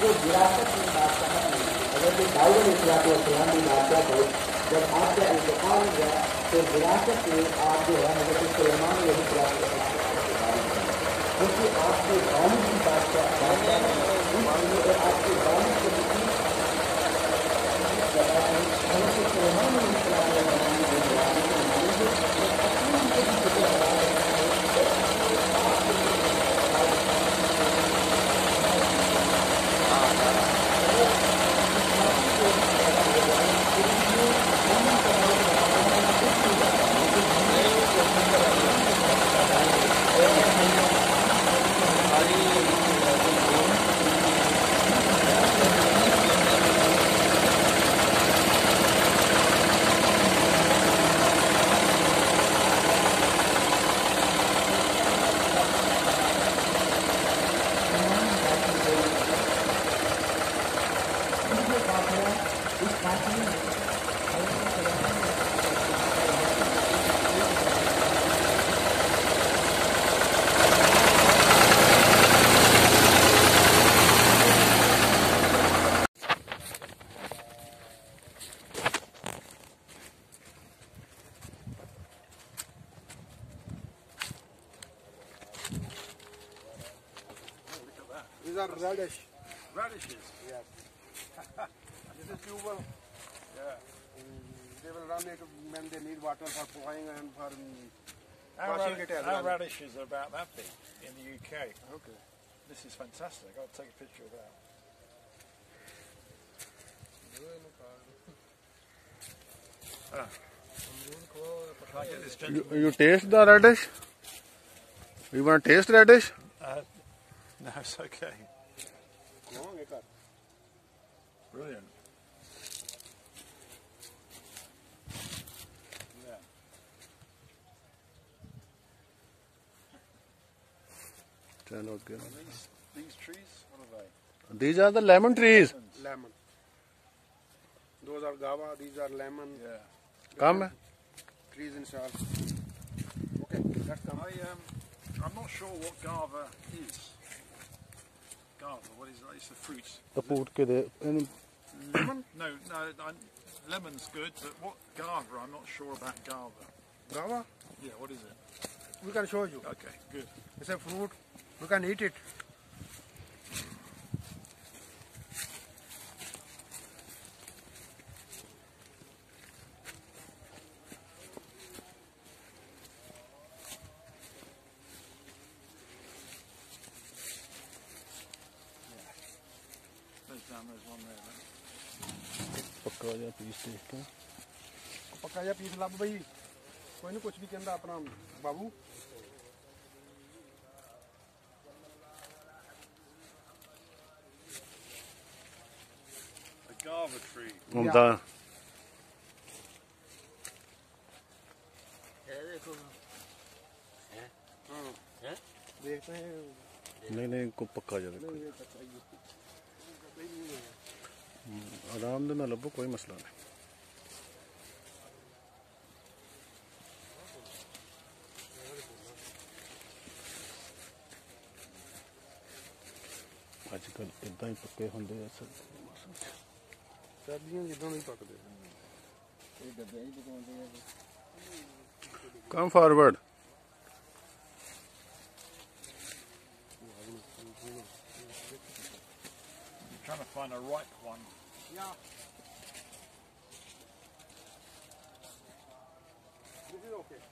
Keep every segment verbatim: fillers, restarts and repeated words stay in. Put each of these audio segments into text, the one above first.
जो विरासत में बादशाह नहीं, अगर ये दाऊद अलैहिस्सलाम की बादशाह थे, जब आपका इंतकाल हुआ तो विरासत में आप जो है हज़रत सुलेमान अलैहिस्सलाम के साथ क्योंकि आपके वालिद की बादशाह बादशाह और आपके वालिद के हज़रत सुलेमान अलैहिस्सलाम के ज़माने में These are radish. Radishes? Yes. This is tubal. Yeah. Mm, they will run it when they need water for pouring and for um, Our, washing rad it as our well. radishes are about that big in the U K. Okay. This is fantastic. I'll take a picture of that. Ah. Can I get this You, gentleman? you taste the radish? You want to taste radish? Uh, no, it's okay. Long acre. Brilliant. Yeah. Chalo, okay. And these, these trees, what are they? These are the lemon trees. Lemons. Lemon. Those are guava. These are lemon. Yeah. Come. Trees in Sal. Okay, let's come. I, um, I'm not sure what guava is. Guava, what is it? It's the fruit. The put ke de. Lemon? No, no, I, lemon's good, but what guava? I'm not sure about guava. Guava? Yeah, what is it? We can show you. Okay, good. It's a fruit. We can eat it. There's down, there's one there. Right? Pakka ja piece taste. पक्का या piece लब भाई कोई नहीं कुछ भी कहता अपना बाबू A guava tree. Hunda. देखते हैं नहीं नहीं को पक्का जा देखो आराम दे ना लबो कोई मसला नहीं आजकल इदा ही पक्के होंगे सर्दियों जिदा नहीं पकते come forward I'm trying to find a ripe one. Yeah. This is okay.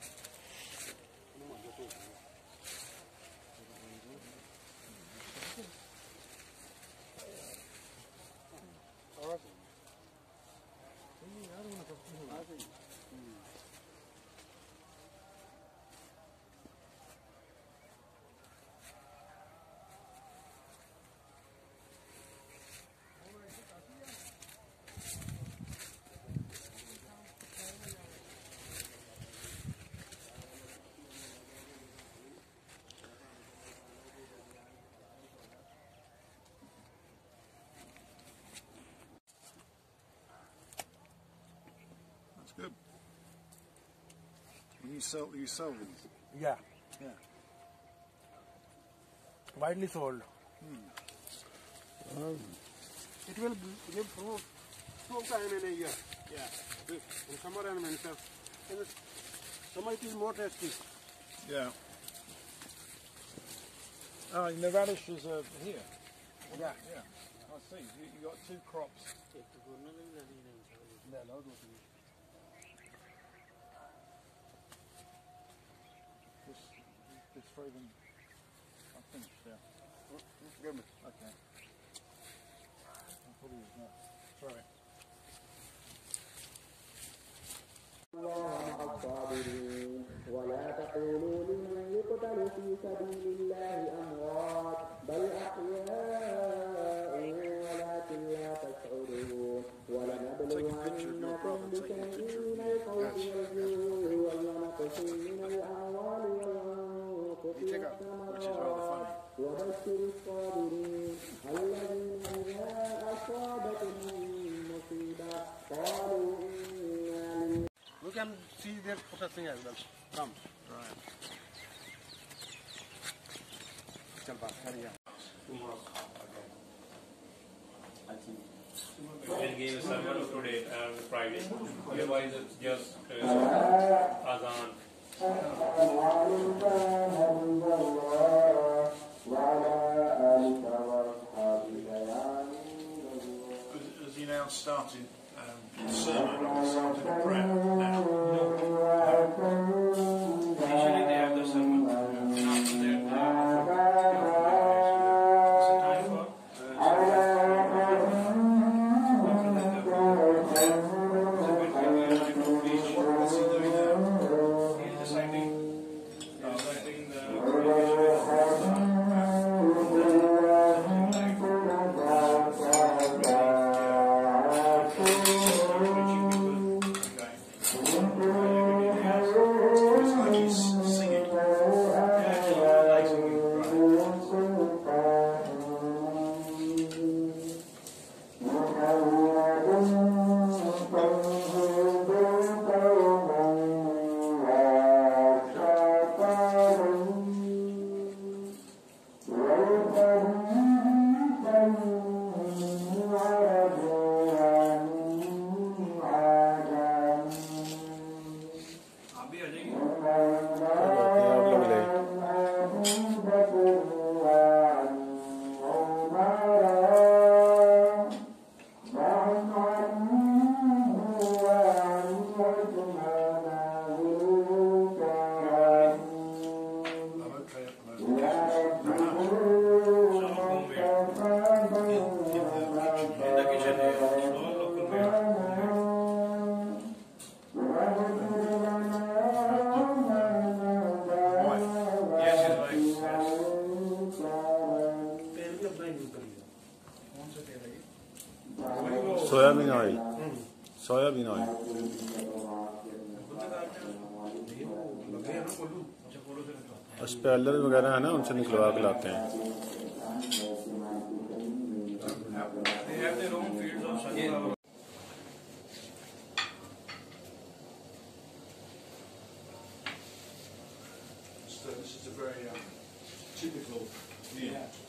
That's good. You sell, you sell these? Yeah. Yeah. Widely sold. It will give fruit two times in a year. Yeah. In summer and winter. In the summer it is more tasty. Yeah. Oh, and the radishes are here. Yeah. Yeah. I see. You, you got two crops. Just, just throw them. I finished. Yeah. Give me. Okay. I'll probably use that. Sorry. الله مع الصابرين ولا تقولوا لمن يقتل في سبيل الله أموات بل أحياء ولكن لا تشعرون ولنبلونكم بشيء من الخوف والجوع ونقص من الأموال والأنفس والثمرات وبشر الصابرين الذين إذا أصابتهم مصيبة قالوا You can see their processing as well. Come. Right. Chal baat kariye. We'll give a sermon today, uh, Friday. Otherwise, it's just uh, Azan. Has he now started um, sermon or started prayer now? Usually they have the sermon and after that they have the It's a time for uh, after that the preach. What's he doing now? He is reciting, reciting the soybean oil soybean oil expeller वगैरह है ना उनसे निकलवा के लाते हैं They have their own fields of sunflower. So this is a very um, typical meal.